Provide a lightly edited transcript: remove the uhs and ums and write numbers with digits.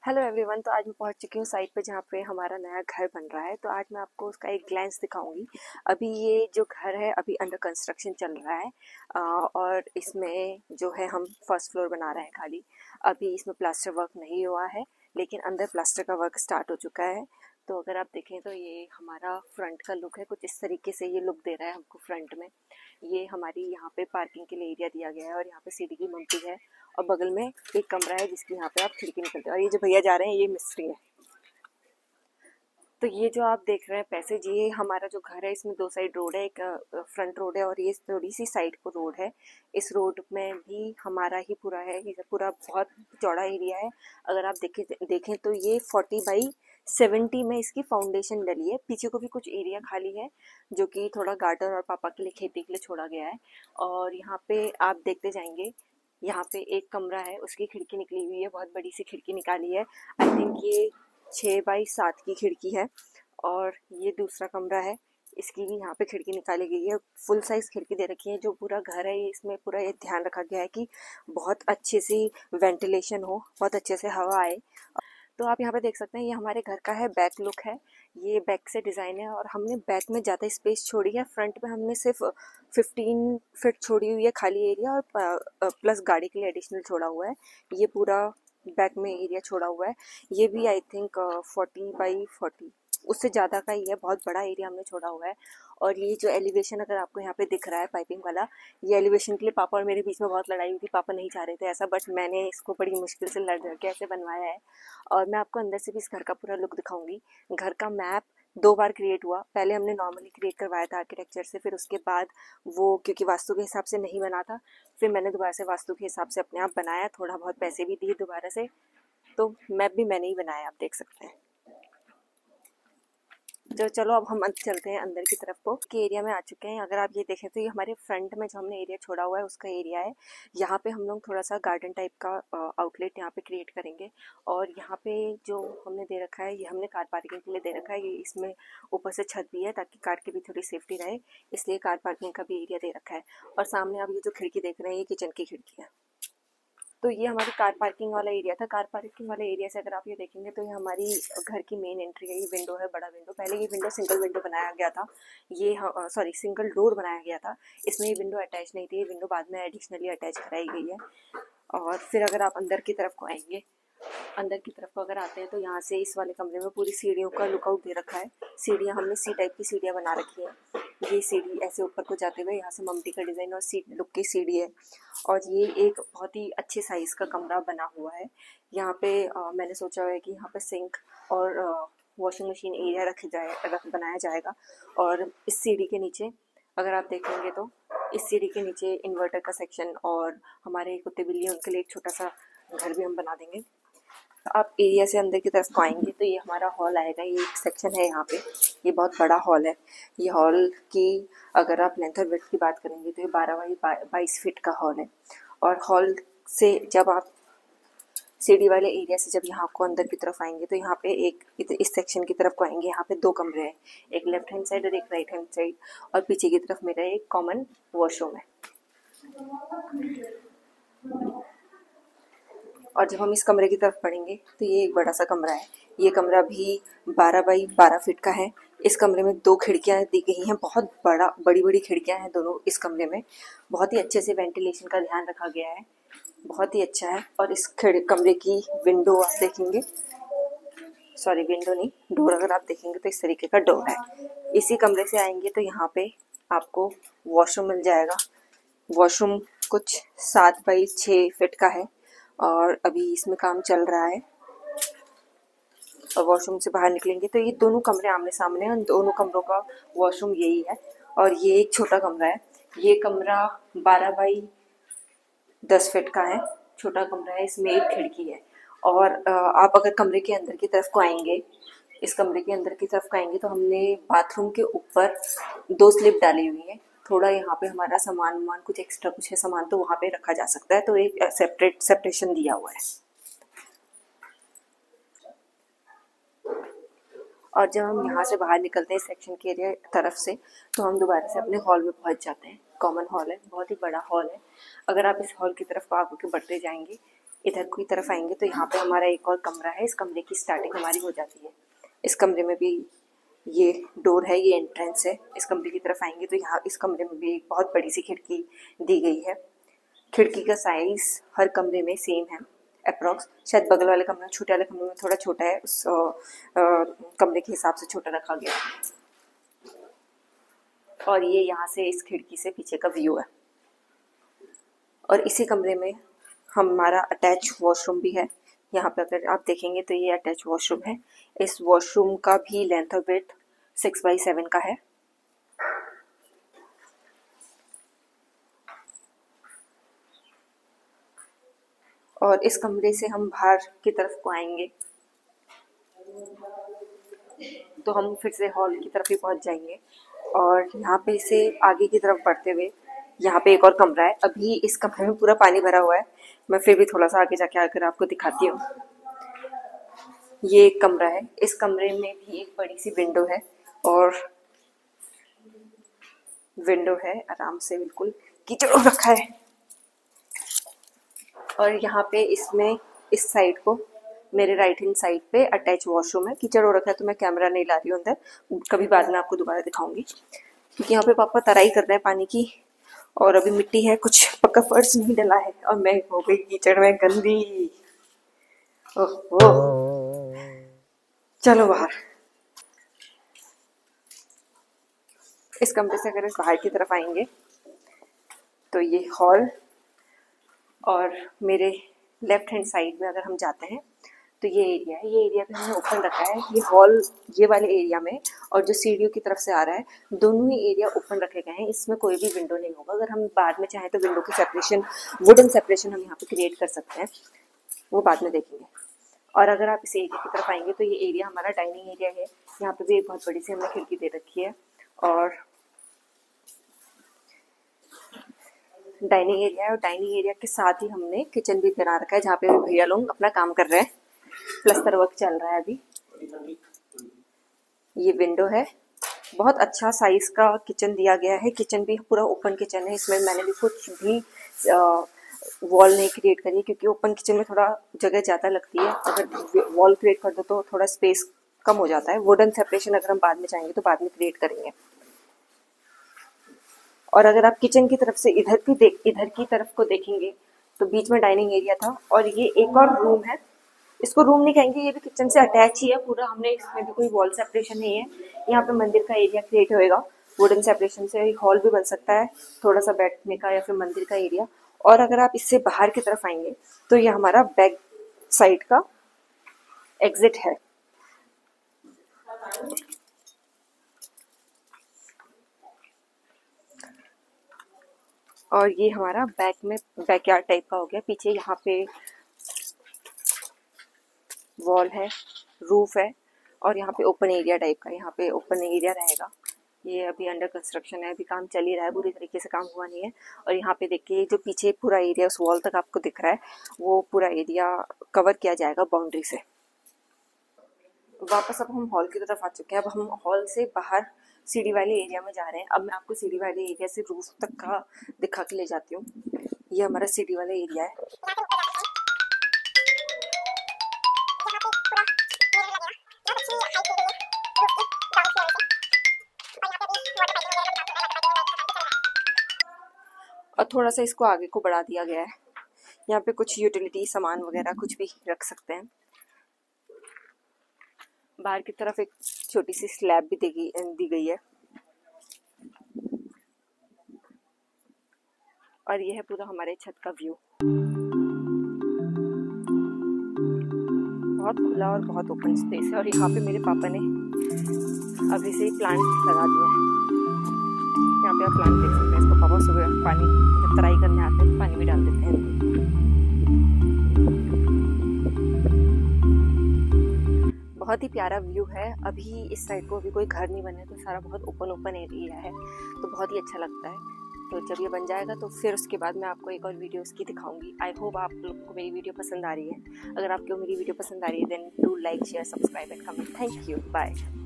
Hello everyone. तो आज मैं पहुंच चुकी हूँ साइट पे जहाँ पे हमारा नया घर बन रहा है। तो आज मैं आपको उसका एक ग्लैंस दिखाऊंगी। अभी ये जो घर है अभी अंडर कंस्ट्रक्शन चल रहा है और इसमें जो है हम फर्स्ट फ्लोर बना रहे हैं खाली। अभी इसमें प्लास्टर वर्क नहीं हुआ है लेकिन अंदर प्लास्टर का वर्क स्टार्ट हो चुका है। तो अगर आप देखें तो ये हमारा फ्रंट का लुक है, कुछ इस तरीके से ये लुक दे रहा है हमको फ्रंट में। ये हमारी यहाँ पे पार्किंग के लिए एरिया दिया गया है और यहाँ पे सीढ़ी की मम्टी है और बगल में एक कमरा है जिसकी यहाँ पे आप खिड़की निकलते हैं। और ये जो भैया जा रहे हैं ये मिस्त्री है। तो ये जो आप देख रहे हैं पैसेज, ये हमारा जो घर है इसमें दो साइड रोड है, एक फ्रंट रोड है और ये थोड़ी सी साइड को रोड है। इस रोड में भी हमारा ही पूरा है, ये पूरा बहुत चौड़ा एरिया है। अगर आप देखें तो ये 40x70 में इसकी फाउंडेशन डली है। पीछे को भी कुछ एरिया खाली है जो कि थोड़ा गार्डन और पापा के लिए खेती के लिए छोड़ा गया है। और यहाँ पे आप देखते जाएंगे, यहाँ पे एक कमरा है उसकी खिड़की निकली हुई है, बहुत बड़ी सी खिड़की निकाली है। आई थिंक ये 6x7 की खिड़की है। और ये दूसरा कमरा है, इसकी भी यहाँ पे खिड़की निकाली गई है। फुल साइज खिड़की दे रखी है। जो पूरा घर है इसमें पूरा ये ध्यान रखा गया है कि बहुत अच्छे से वेंटिलेशन हो, बहुत अच्छे से हवा आए। तो आप यहाँ पे देख सकते हैं ये हमारे घर का है बैक लुक है। ये बैक से डिज़ाइन है और हमने बैक में ज़्यादा स्पेस छोड़ी है। फ्रंट में हमने सिर्फ 15 फीट छोड़ी हुई है खाली एरिया और प्लस गाड़ी के लिए एडिशनल छोड़ा हुआ है। ये पूरा बैक में एरिया छोड़ा हुआ है। ये भी आई थिंक 40x40 उससे ज़्यादा का ही है, बहुत बड़ा एरिया हमने छोड़ा हुआ है। और ये जो एलिवेशन अगर आपको यहाँ पे दिख रहा है पाइपिंग वाला, ये एलिवेशन के लिए पापा और मेरे बीच में बहुत लड़ाई हुई थी। पापा नहीं चाह रहे थे ऐसा, बट मैंने इसको बड़ी मुश्किल से लड़ लड़ के ऐसे बनवाया है। और मैं आपको अंदर से भी इस घर का पूरा लुक दिखाऊंगी। घर का मैप 2 बार क्रिएट हुआ। पहले हमने नॉर्मली क्रिएट करवाया था आर्किटेक्चर से, फिर उसके बाद वो क्योंकि वास्तु के हिसाब से नहीं बना था, फिर मैंने दोबारा से वास्तु के हिसाब से अपने आप बनाया। थोड़ा बहुत पैसे भी दिए दोबारा से। तो मैप भी मैंने ही बनाया, आप देख सकते हैं। जो चलो अब हम चलते हैं अंदर की तरफ को के एरिया में आ चुके हैं। अगर आप ये देखें तो ये हमारे फ्रंट में जो हमने एरिया छोड़ा हुआ है उसका एरिया है। यहाँ पे हम लोग थोड़ा सा गार्डन टाइप का आउटलेट यहाँ पे क्रिएट करेंगे। और यहाँ पे जो हमने दे रखा है ये हमने कार पार्किंग के लिए दे रखा है। ये इसमें ऊपर से छत भी है ताकि कार की भी थोड़ी सेफ्टी रहे, इसलिए कार पार्किंग का भी एरिया दे रखा है। और सामने आप ये जो खिड़की देख रहे हैं ये किचन की खिड़की है। तो ये हमारी कार पार्किंग वाला एरिया था। कार पार्किंग वाले एरिया से अगर आप ये देखेंगे तो ये हमारी घर की मेन एंट्री है। ये विंडो है, बड़ा विंडो। पहले ये विंडो सिंगल विंडो बनाया गया था, ये सॉरी सिंगल डोर बनाया गया था। इसमें ये विंडो अटैच नहीं थी, ये विंडो बाद में एडिशनली अटैच कराई गई है। और फिर अगर आप अंदर की तरफ को आएंगे, अंदर की तरफ को अगर आते हैं तो यहाँ से इस वाले कमरे में पूरी सीढ़ियों का लुकआउट दे रखा है। सीढ़ियाँ हमने सी टाइप की सीढ़ियाँ बना रखी है। ये सीढ़ी ऐसे ऊपर को जाते हुए यहाँ से ममटी का डिज़ाइन और सीट लुक की सीढ़ी है। और ये एक बहुत ही अच्छे साइज़ का कमरा बना हुआ है। यहाँ पे मैंने सोचा हुआ है कि यहाँ पे सिंक और वॉशिंग मशीन एरिया रख बनाया जाएगा। और इस सीढ़ी के नीचे अगर आप देखेंगे तो इस सीढ़ी के नीचे इन्वर्टर का सेक्शन और हमारे कुत्ते बिल्ली उनके लिए एक छोटा सा घर भी हम बना देंगे। आप एरिया से अंदर की तरफ को आएंगे तो ये हमारा हॉल आएगा। ये एक सेक्शन है यहाँ पे, ये बहुत बड़ा हॉल है। ये हॉल की अगर आप लेंथ और विड्थ की बात करेंगे तो ये 12x22 फीट का हॉल है। और हॉल से जब आप सीढ़ी वाले एरिया से जब यहाँ को अंदर की तरफ आएंगे तो यहाँ पे एक इस सेक्शन की तरफ को आएंगे, यहाँ पे 2 कमरे हैं, एक लेफ्ट हैंड साइड और एक राइट हैंड साइड। और पीछे की तरफ मेरा एक कॉमन वॉशरूम है। और जब हम इस कमरे की तरफ पढ़ेंगे तो ये एक बड़ा सा कमरा है। ये कमरा भी 12x12 फीट का है। इस कमरे में 2 खिड़कियां दी गई हैं, बहुत बड़ी बड़ी खिड़कियां हैं दोनों इस कमरे में। बहुत ही अच्छे से वेंटिलेशन का ध्यान रखा गया है, बहुत ही अच्छा है। और इस कमरे की विंडो आप देखेंगे, सॉरी विंडो नहीं, डोर अगर आप देखेंगे तो इस तरीके का डोर है। इसी कमरे से आएंगे तो यहाँ पे आपको वॉशरूम मिल जाएगा। वॉशरूम कुछ 7x6 फीट का है और अभी इसमें काम चल रहा है। और वॉशरूम से बाहर निकलेंगे तो ये दोनों कमरे आमने सामने हैं, दोनों कमरों का वॉशरूम यही है। और ये एक छोटा कमरा है। ये कमरा 12x10 फीट का है, छोटा कमरा है, इसमें एक खिड़की है। और आप अगर कमरे के अंदर की तरफ को आएंगे, इस कमरे के अंदर की तरफ को आएंगे तो हमने बाथरूम के ऊपर 2 स्लिप डाली हुई है। थोड़ा यहाँ पे हमारा सामान वामान कुछ एक्स्ट्रा कुछ है सामान तो वहाँ पे रखा जा सकता है, तो एक सेपरेशन दिया हुआ है। और जब हम यहाँ से बाहर निकलते हैं सेक्शन के एरिया तरफ से तो हम दोबारा से अपने हॉल में पहुँच जाते हैं। कॉमन हॉल है, बहुत ही बड़ा हॉल है। अगर आप इस हॉल की तरफ आगे बढ़ते जाएंगे इधर की तरफ आएंगे तो यहाँ पे हमारा एक और कमरा है। इस कमरे की स्टार्टिंग हमारी हो जाती है। इस कमरे में भी ये डोर है, ये एंट्रेंस है। इस कमरे की तरफ आएंगे तो यहाँ इस कमरे में भी एक बहुत बड़ी सी खिड़की दी गई है। खिड़की का साइज हर कमरे में सेम है अप्रॉक्स। शायद बगल वाले कमरे में, छोटे वाले कमरे में थोड़ा छोटा है, उस कमरे के हिसाब से छोटा रखा गया है। और ये यहाँ से इस खिड़की से पीछे का व्यू है। और इसी कमरे में हमारा अटैच वॉशरूम भी है। यहाँ पे अगर आप देखेंगे तो ये अटैच वॉशरूम है। इस वॉशरूम का भी लेंथ और विड्थ 6x7 का है। और इस कमरे से हम बाहर की तरफ को आएंगे तो हम फिर से हॉल की तरफ ही पहुंच जाएंगे। और यहाँ पे से आगे की तरफ बढ़ते हुए यहाँ पे एक और कमरा है। अभी इस कमरे में पूरा पानी भरा हुआ है, मैं फिर भी थोड़ा सा आगे जाके आकर आपको दिखाती हूँ। ये एक कमरा है। इस कमरे में भी एक बड़ी सी विंडो है और विंडो है, आराम से बिल्कुल कीचड़ रखा है। और यहाँ पे इसमें इस साइड को, मेरे राइट हैंड साइड पे अटैच वॉशरूम है। कीचड़ हो रखा है तो मैं कैमरा नहीं ला रही हूँ अंदर, कभी बाद में आपको दोबारा दिखाऊंगी। क्योंकि यहाँ पे पापा तराई कर रहे हैं पानी की और अभी मिट्टी है, कुछ पक्का फर्श नहीं डला है और मैं हो गई कीचड़ में गंदी। ओह चलो बाहर। इस कमरे से अगर बाहर की तरफ आएंगे तो ये हॉल, और मेरे लेफ्ट हैंड साइड में अगर हम जाते हैं तो ये एरिया है। ये एरिया भी हमने ओपन रखा है। ये हॉल ये वाले एरिया में और जो सीढ़ियों की तरफ से आ रहा है, दोनों ही एरिया ओपन रखे गए हैं। इसमें कोई भी विंडो नहीं होगा। अगर हम बाद में चाहें तो विंडो की सेपरेशन, वुडन सेपरेशन हम यहाँ पे क्रिएट कर सकते हैं, वो बाद में देखेंगे। और अगर आप इस एरिया की तरफ आएंगे तो ये एरिया हमारा डाइनिंग एरिया है। यहाँ पे भी एक बहुत बड़ी सी हमने खिड़की दे रखी है और डाइनिंग एरिया है। और डाइनिंग एरिया के साथ ही हमने किचन भी बना रखा है, जहाँ पे भैया लोग अपना काम कर रहे हैं। प्लस्तर वर्क चल रहा है अभी। ये विंडो है। बहुत अच्छा साइज का किचन दिया गया है। किचन भी पूरा ओपन किचन है। इसमें मैंने भी कुछ भी वॉल नहीं क्रिएट करी है, क्योंकि ओपन किचन में थोड़ा जगह ज़्यादा लगती है। अगर वॉल क्रिएट कर दो तो थोड़ा स्पेस कम हो जाता है। वुडन सेपरेशन अगर हम बाद में चाहेंगे तो बाद में क्रिएट करेंगे। और अगर आप किचन की तरफ से इधर की तरफ को देखेंगे तो बीच में डाइनिंग एरिया था और ये एक और रूम है। इसको रूम नहीं कहेंगे, ये भी किचन से अटैच ही है पूरा। हमने इसमें भी कोई वॉल सेपरेशन नहीं है। यहाँ पे मंदिर का एरिया क्रिएट होएगा वुडन सेपरेशन से। एक हॉल भी बन सकता है, थोड़ा सा बैठने का, या फिर मंदिर का एरिया। और अगर आप इससे बाहर की तरफ आएंगे तो ये हमारा बैक साइड का एग्जिट है। और ये हमारा बैकयार्ड टाइप का हो गया। पीछे यहाँ पे वॉल है, रूफ है और यहाँ पे ओपन एरिया टाइप का, यहाँ पे ओपन एरिया रहेगा। ये अभी अंडर कंस्ट्रक्शन है, अभी काम चल ही रहा है, पूरी तरीके से काम हुआ नहीं है। और यहाँ पे देखिए जो पीछे पूरा एरिया उस वॉल तक आपको दिख रहा है, वो पूरा एरिया कवर किया जाएगा बाउंड्री से। वापस अब हम हॉल की तरफ आ चुके हैं। अब हम हॉल से बाहर सीढ़ी वाले एरिया में जा रहे हैं। अब मैं आपको सीढ़ी वाले एरिया से रूफ तक का दिखा के ले जाती हूँ। ये हमारा सीढ़ी वाला एरिया है। और थोड़ा सा इसको आगे को बढ़ा दिया गया है। यहाँ पे कुछ यूटिलिटी सामान वगैरह कुछ भी रख सकते हैं। बाहर की तरफ एक छोटी सी स्लैब भी दी गई है। और यह है पूरा हमारे छत का व्यू। बहुत खुला और बहुत ओपन स्पेस है। और यहाँ पे मेरे पापा ने अभी से ही प्लांट लगा दिया है। यहाँ पे आप प्लांट देख सकते हैं। इसको पापा सुबह पानी जब तराई करने आते हैं पानी भी डाल देते हैं। बहुत ही प्यारा व्यू है। अभी इस साइड को अभी कोई घर नहीं बने, तो सारा बहुत ओपन एरिया है, तो बहुत ही अच्छा लगता है। तो जब ये बन जाएगा तो फिर उसके बाद मैं आपको एक और वीडियो उसकी दिखाऊंगी। आई होप आप लोगों को मेरी वीडियो पसंद आ रही है। अगर आपको मेरी वीडियो पसंद आ रही है then do like, share, subscribe and comment. Thank you, bye.